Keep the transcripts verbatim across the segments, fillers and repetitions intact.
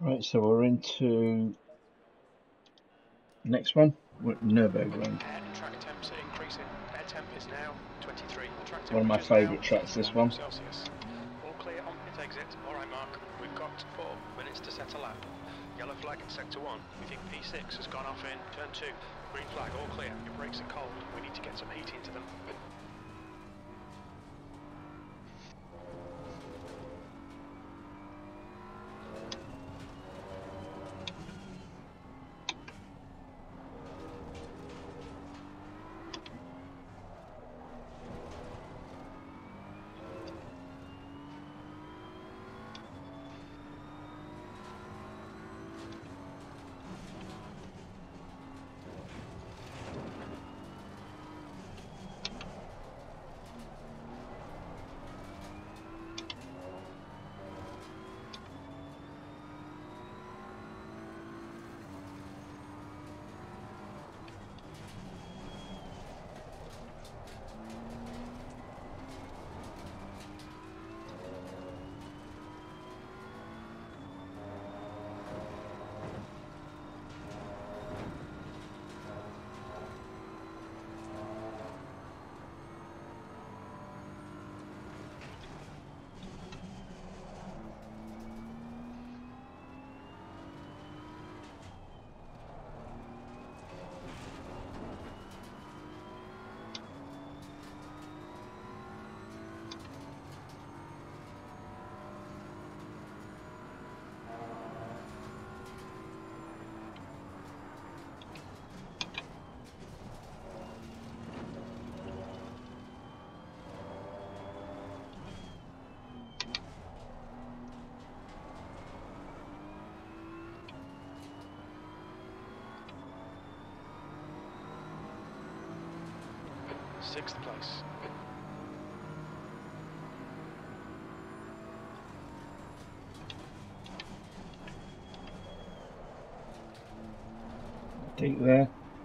Right, so we're into next one. We're at Nürburgring. Air and track temps are increasing. Air temp is now twenty-three. Track One of my temperature is now favourite tracks, this thirty-one one. Celsius. All clear on pit exit. All right, Mark. We've got four minutes to set a lap. Yellow flag in sector one. We think P six has gone off in turn two. Green flag, all clear. Your brakes are cold. We need to get some heat into them. Sixth place. Deep there.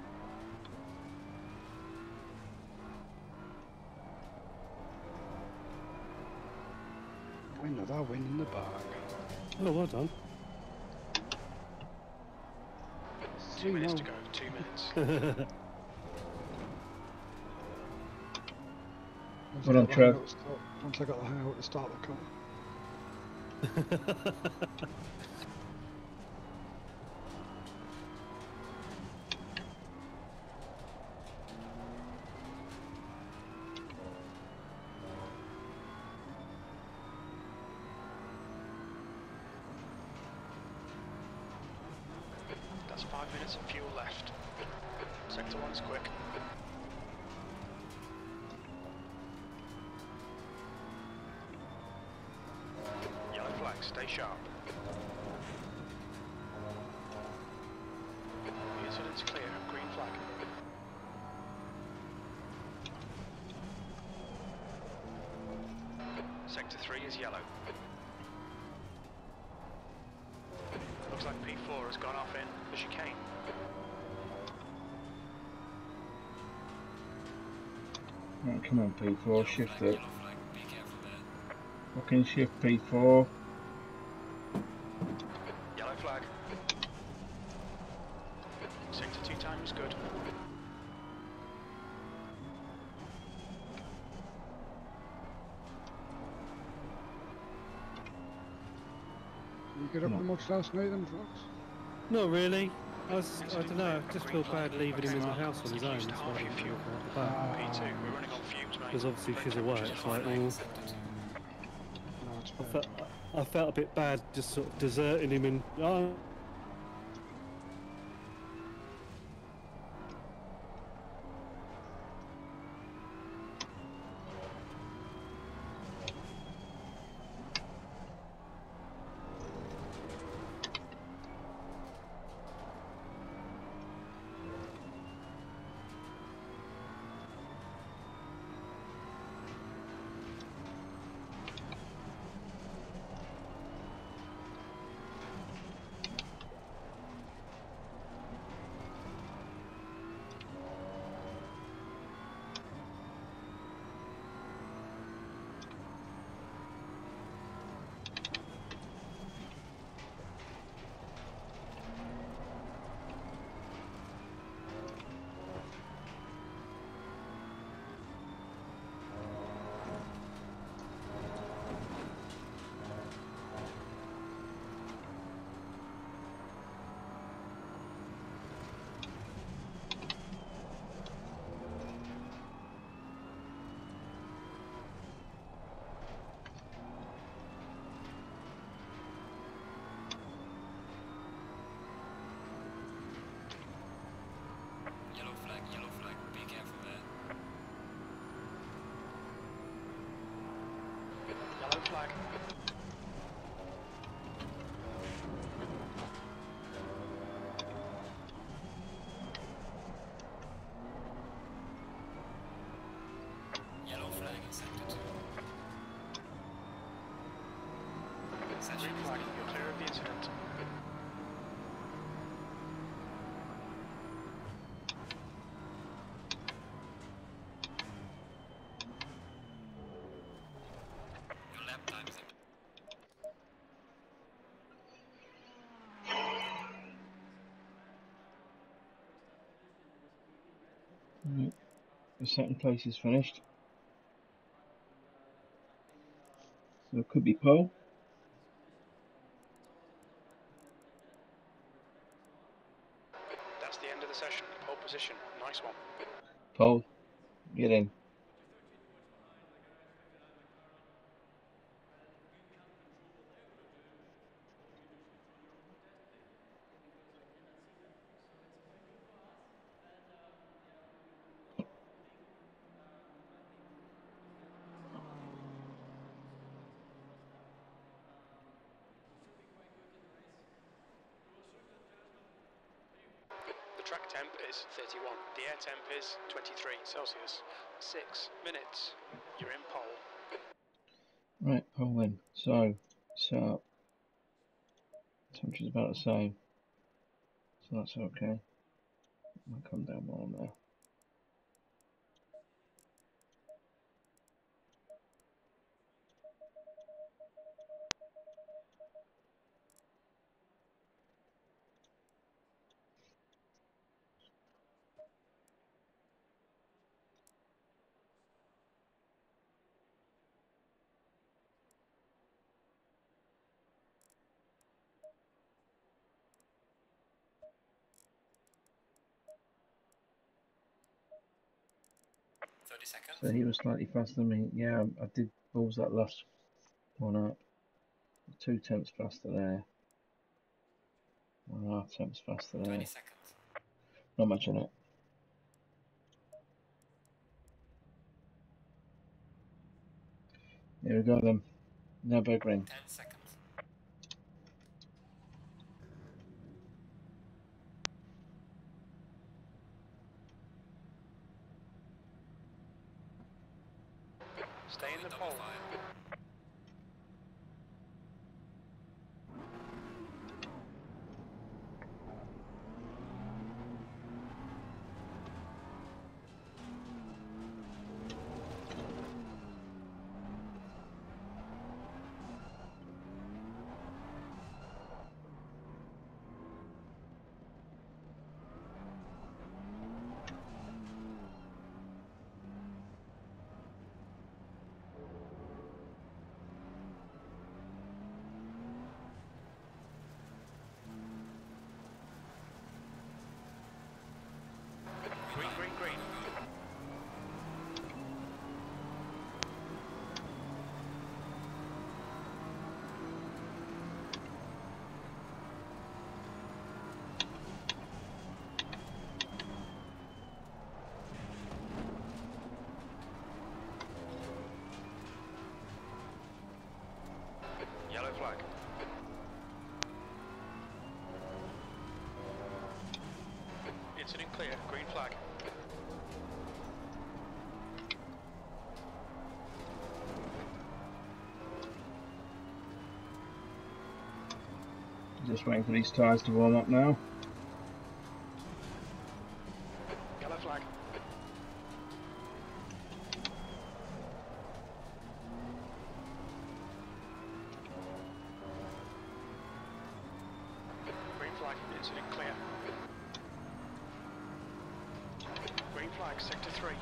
Another win in the bag. Oh, well done. Two minutes to go. Two minutes. Once Well I done, got the hang Trev. of it, start- Once I got the hang of it, to start the car. That's five minutes of fuel left. Sector one's quick. Yellow flag, stay sharp. The incident's clear, green flag. Sector three is yellow. Looks like P four has gone off in the chicane. Right, come on, P four, shift it. Fucking shift P four. Yellow flag. Sector two time is good. You get up No. the much last night then, Fox? Not really. I was, I don't know, I just feel bad leaving him in the house on his own. That's why I didn't walk out the back. P two, we're running on fumes, mate. Because obviously she's away. It's like, well, No, it's I fine. felt, I felt a bit bad just sort of deserting him and, oh, incident. Your lap time's up. Right. The second place is finished. So it could be pole. That's the end of the session. Pole position. Nice one. Pole. Get in. The track temp is thirty-one. The air temp is twenty-three Celsius. Six minutes. You're in pole. Right, pole in. So, so temperature's about the same. So that's okay. I'll come down more now. thirty seconds. So he was slightly faster than me. Yeah, I did balls that last one up. Two tenths faster there. One and a half tenths faster there. twenty seconds. Not much in it. Here we go then. Nürburgring. ten seconds. Stay in the Double pole. file. Green, green, green. Yellow flag. Incident clear. Green flag. Just waiting for these tyres to warm up now. Yellow flag. Green flag. Incident clear. Green flag. Sector three.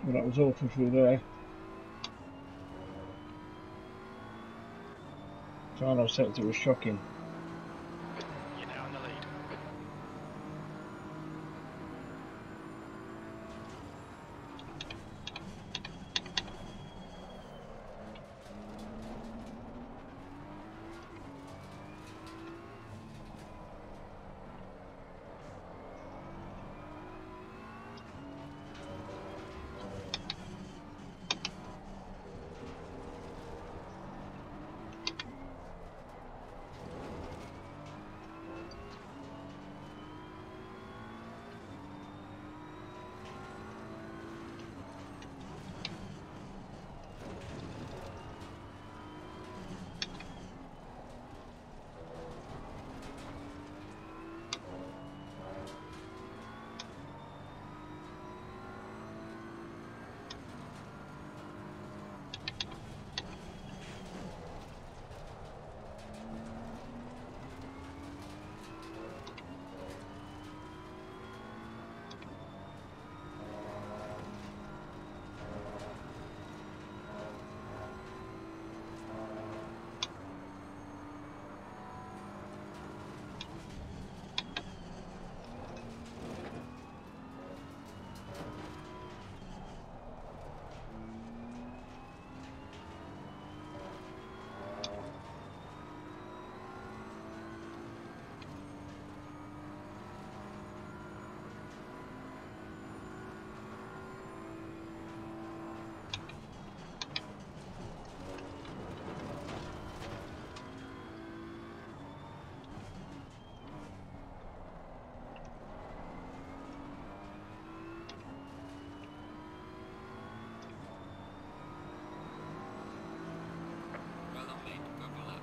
Well, that was awful through there. Final sector was shocking. You're now in the lead. Well done, mate. Purple lap.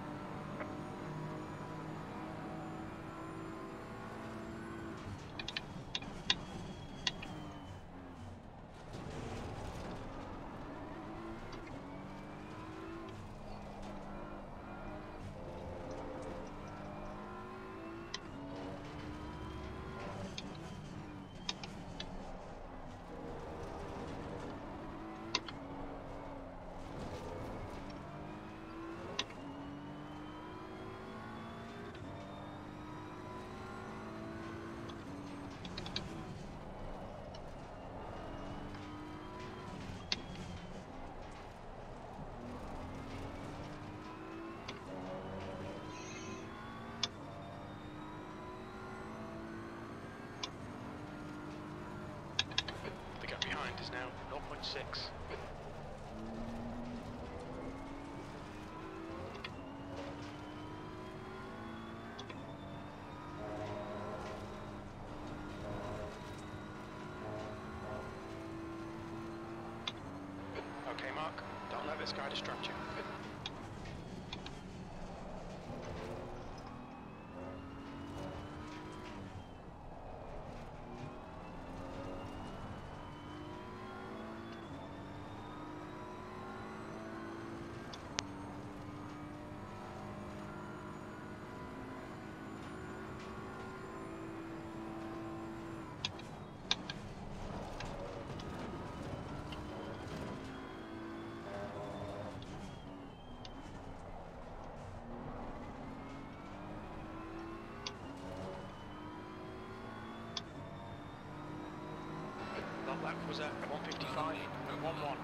The gap behind is now zero point six. Okay, Mark, don't let this guy distract you. That lap was at one fifty-five and one one.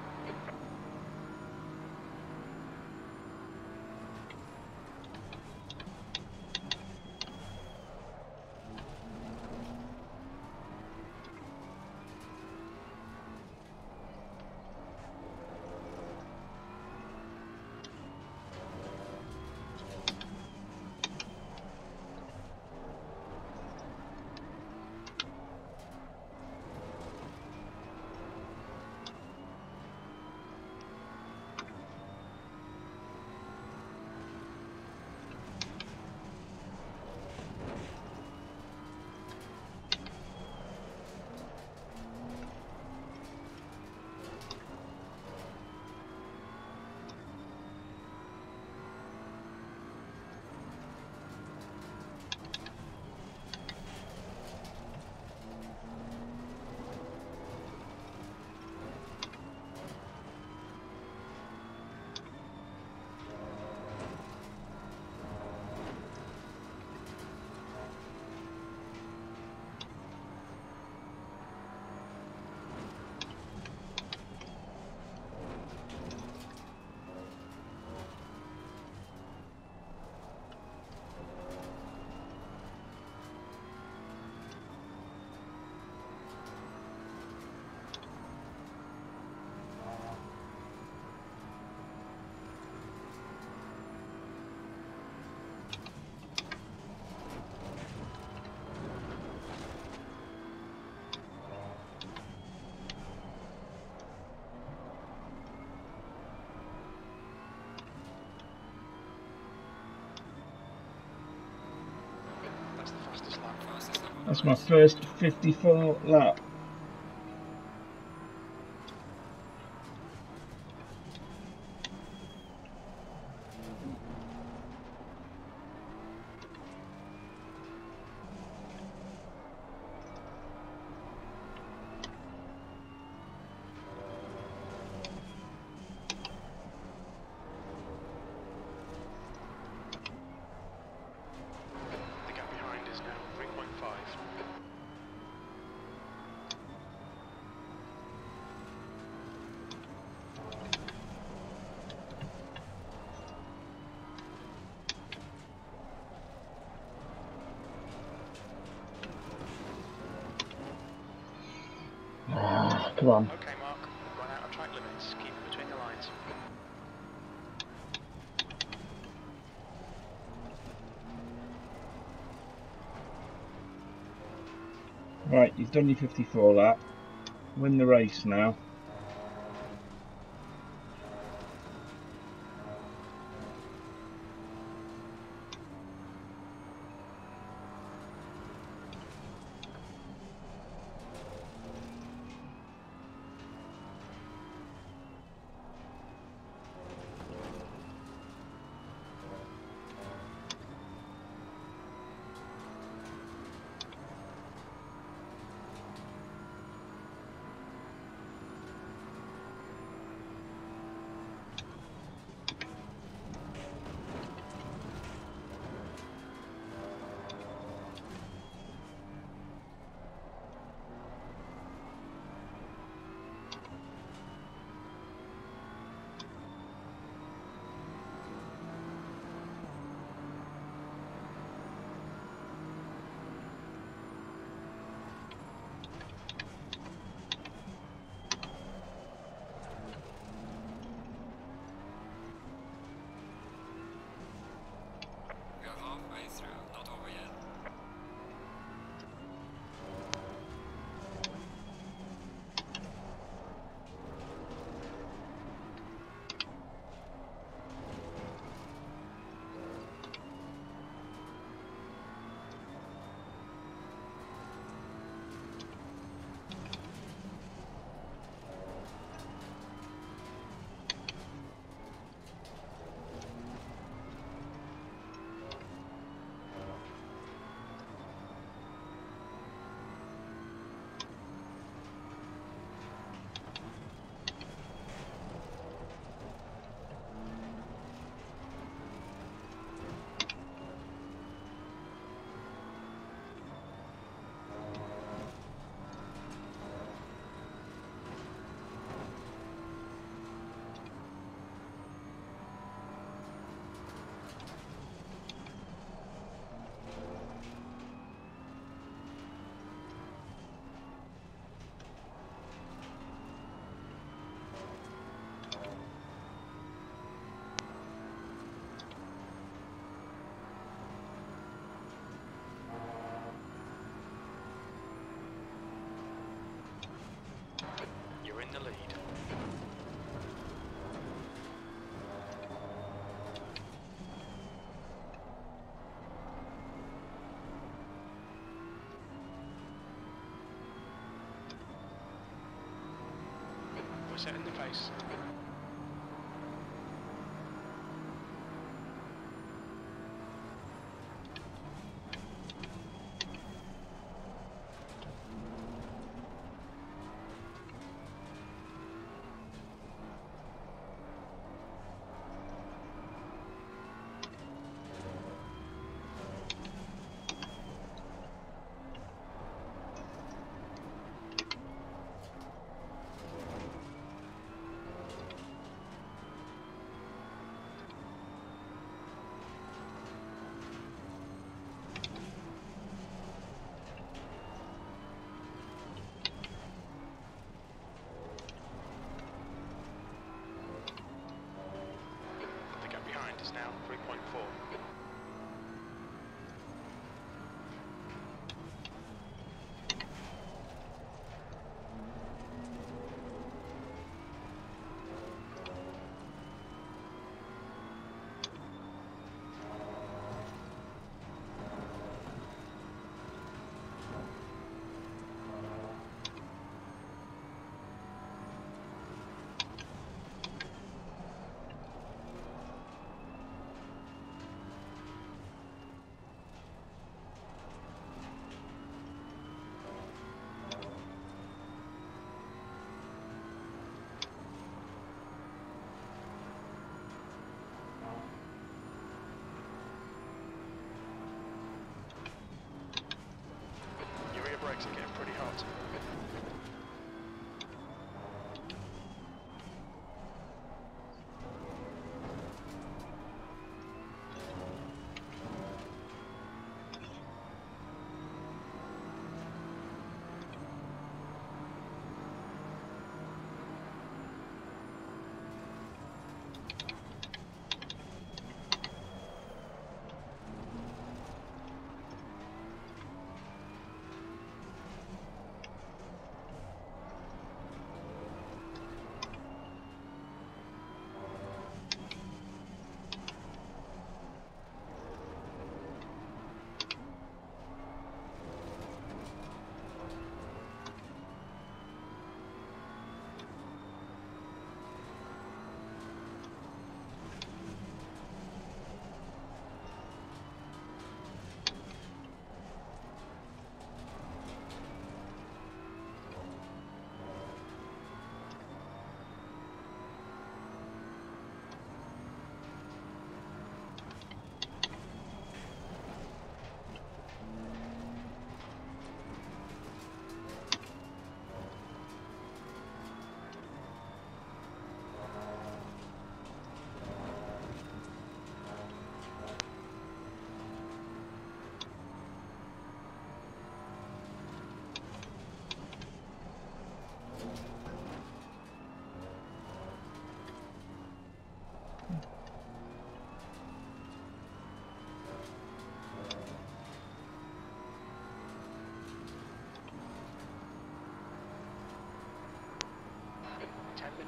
That's my first fifty-four lap. The gap behind is now three point five. Ah, come on. Okay, Mark, we've run out of track limits. Keep it between the lines. Right, you've done your fifty-four lap. Win the race now. We are halfway through, not over yet. You're in the lead. We're setting the pace.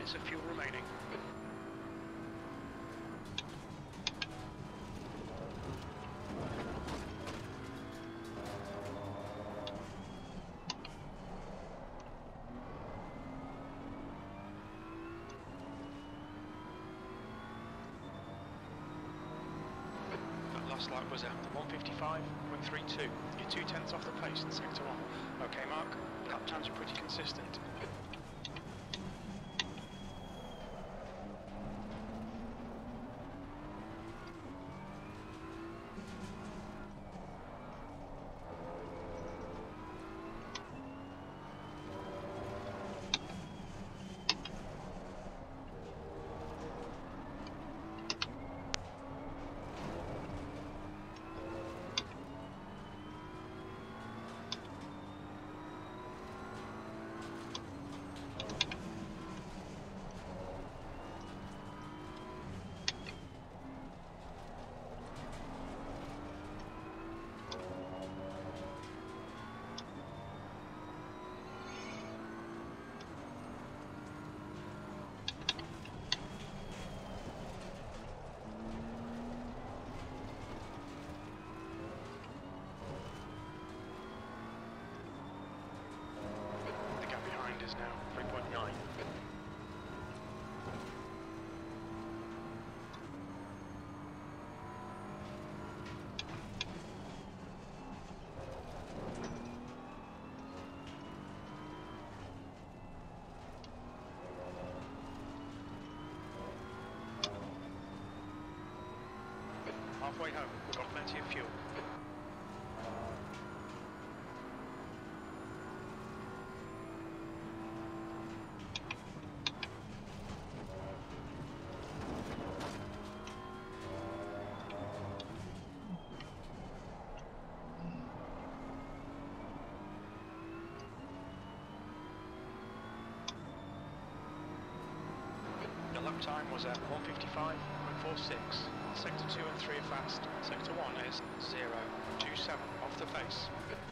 minutes of fuel remaining. That last lap was at one fifty-five point three two. You're two tenths off the pace in sector one. Okay, Mark, lap times are pretty consistent. Is now three point nine. Halfway home, we've got plenty of fuel. Lap time was at one fifty-five point four six. Sector two and three are fast. Sector one is zero two seven off the pace.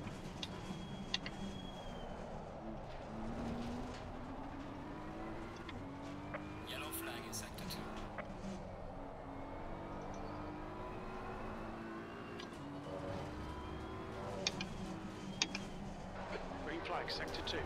Yellow flag in sector two. Green flag, sector two.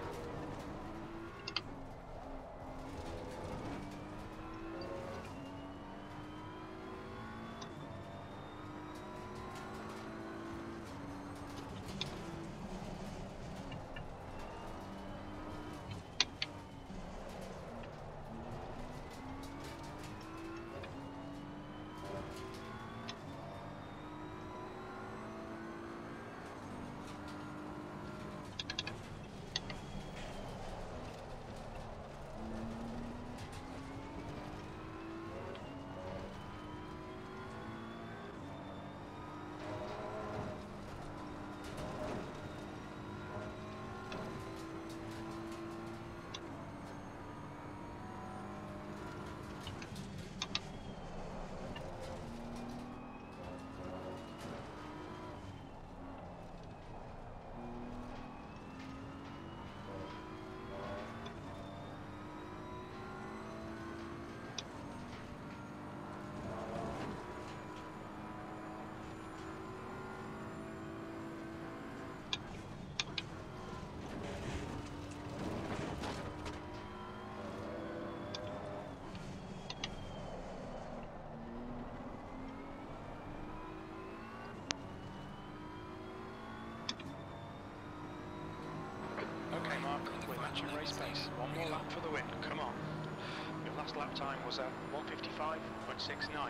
Okay, Mark, we're matching race pace. One more lap for the win. Come on. Your last lap time was at one fifty-five point six nine.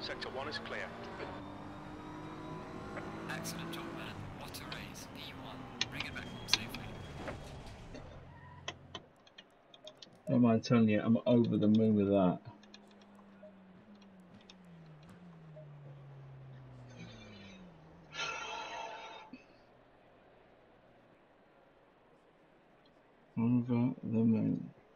Sector one is clear. Excellent job, man. What a race. P one. Bring it back home safely. Don't mind telling you, I'm over the moon with that. Over the moon.